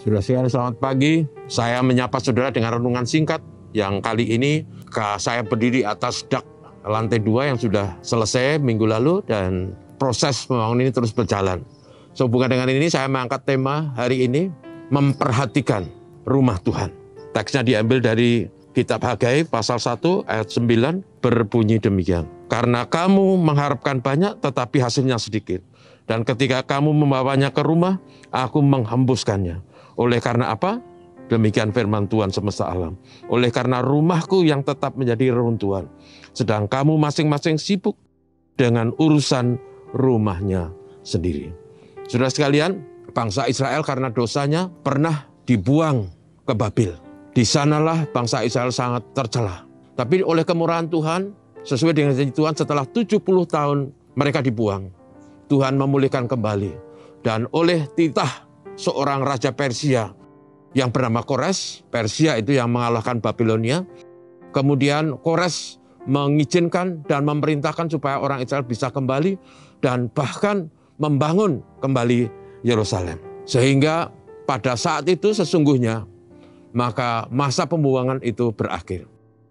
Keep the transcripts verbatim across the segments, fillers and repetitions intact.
Saudara sekalian, selamat pagi. Saya menyapa saudara dengan renungan singkat yang kali ini saya berdiri atas dak lantai dua yang sudah selesai minggu lalu dan proses pembangunan ini terus berjalan. Sehubungan dengan ini saya mengangkat tema hari ini, memperhatikan rumah Tuhan. Teksnya diambil dari kitab Hagai pasal satu ayat sembilan berbunyi demikian. Karena kamu mengharapkan banyak tetapi hasilnya sedikit. Dan ketika kamu membawanya ke rumah, aku menghembuskannya. Oleh karena apa? Demikian firman Tuhan semesta alam. Oleh karena rumahku yang tetap menjadi reruntuhan. Sedang kamu masing-masing sibuk dengan urusan rumahnya sendiri. Saudara sekalian, bangsa Israel karena dosanya pernah dibuang ke Babil. Di sanalah bangsa Israel sangat tercela. Tapi oleh kemurahan Tuhan, sesuai dengan janji Tuhan, setelah tujuh puluh tahun mereka dibuang. Tuhan memulihkan kembali. Dan oleh titah seorang raja Persia yang bernama Kores, Persia itu yang mengalahkan Babilonia. Kemudian Kores mengizinkan dan memerintahkan supaya orang Israel bisa kembali dan bahkan membangun kembali Yerusalem. Sehingga pada saat itu sesungguhnya maka masa pembuangan itu berakhir.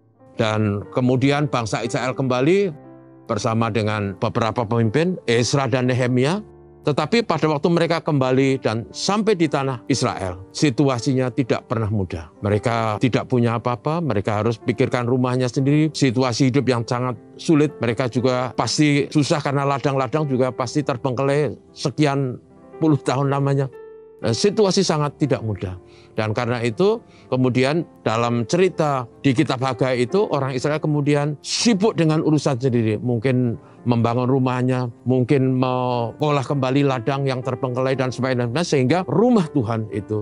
Dan kemudian bangsa Israel kembali bersama dengan beberapa pemimpin, Ezra dan Nehemia. Tetapi pada waktu mereka kembali dan sampai di tanah Israel, situasinya tidak pernah mudah. Mereka tidak punya apa-apa, mereka harus pikirkan rumahnya sendiri, situasi hidup yang sangat sulit. Mereka juga pasti susah karena ladang-ladang juga pasti terbengkelai sekian puluh tahun lamanya. Nah, situasi sangat tidak mudah. Dan karena itu kemudian dalam cerita di kitab Hagai itu orang Israel kemudian sibuk dengan urusan sendiri. Mungkin membangun rumahnya, mungkin mengolah kembali ladang yang terbengkelai dan sebagainya. Sehingga rumah Tuhan itu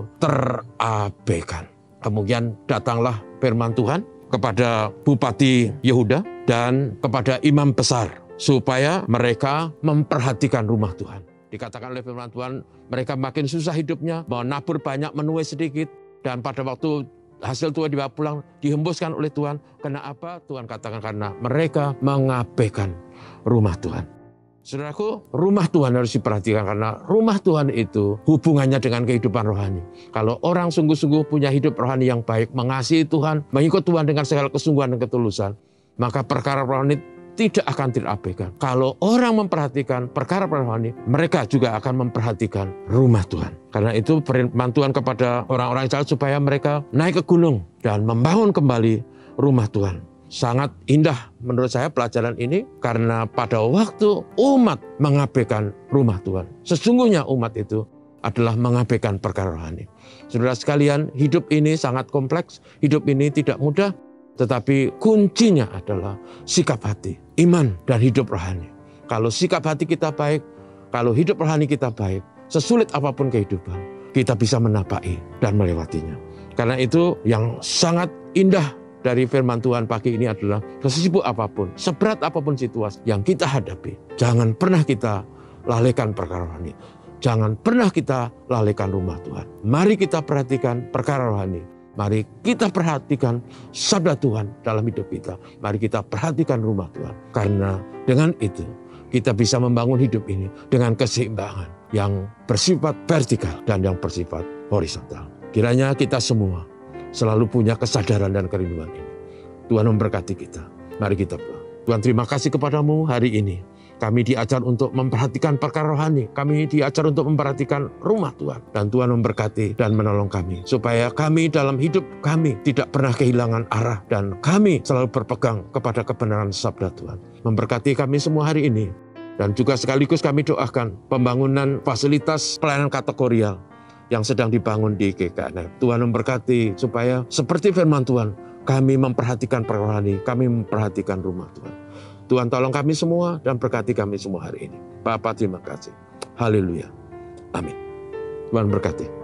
terabaikan. Kemudian datanglah firman Tuhan kepada Bupati Yehuda dan kepada imam besar. Supaya mereka memperhatikan rumah Tuhan. Dikatakan oleh firman Tuhan, mereka makin susah hidupnya, mau nabur banyak, menuai sedikit. Dan pada waktu hasil tuai dibawa pulang, dihembuskan oleh Tuhan. Kenapa? Tuhan katakan karena mereka mengabaikan rumah Tuhan. Saudaraku, rumah Tuhan harus diperhatikan karena rumah Tuhan itu hubungannya dengan kehidupan rohani. Kalau orang sungguh-sungguh punya hidup rohani yang baik, mengasihi Tuhan, mengikut Tuhan dengan segala kesungguhan dan ketulusan, maka perkara rohani tidak akan terabaikan. Kalau orang memperhatikan perkara rohani, mereka juga akan memperhatikan rumah Tuhan. Karena itu firman Tuhan kepada orang-orang Israel supaya mereka naik ke gunung dan membangun kembali rumah Tuhan. Sangat indah menurut saya pelajaran ini karena pada waktu umat mengabaikan rumah Tuhan, sesungguhnya umat itu adalah mengabaikan perkara rohani. Saudara sekalian, hidup ini sangat kompleks, hidup ini tidak mudah. Tetapi kuncinya adalah sikap hati, iman, dan hidup rohani. Kalau sikap hati kita baik, kalau hidup rohani kita baik, sesulit apapun kehidupan, kita bisa menapaki dan melewatinya. Karena itu yang sangat indah dari firman Tuhan pagi ini adalah sesibuk apapun, seberat apapun situasi yang kita hadapi, jangan pernah kita lalaikan perkara rohani. Jangan pernah kita lalaikan rumah Tuhan. Mari kita perhatikan perkara rohani. Mari kita perhatikan sabda Tuhan dalam hidup kita. Mari kita perhatikan rumah Tuhan. Karena dengan itu kita bisa membangun hidup ini dengan keseimbangan yang bersifat vertikal dan yang bersifat horizontal. Kiranya kita semua selalu punya kesadaran dan kerinduan ini. Tuhan memberkati kita. Mari kita berdoa. Tuhan, terima kasih kepadamu hari ini. Kami diajar untuk memperhatikan perkara rohani. Kami diajar untuk memperhatikan rumah Tuhan. Dan Tuhan memberkati dan menolong kami. Supaya kami dalam hidup kami tidak pernah kehilangan arah. Dan kami selalu berpegang kepada kebenaran sabda Tuhan. Memberkati kami semua hari ini. Dan juga sekaligus kami doakan pembangunan fasilitas pelayanan kategorial yang sedang dibangun di G K N F. Tuhan memberkati supaya seperti firman Tuhan, kami memperhatikan perkara rohani. Kami memperhatikan rumah Tuhan. Tuhan tolong kami semua dan berkati kami semua hari ini. Bapa, terima kasih. Haleluya. Amin. Tuhan berkati.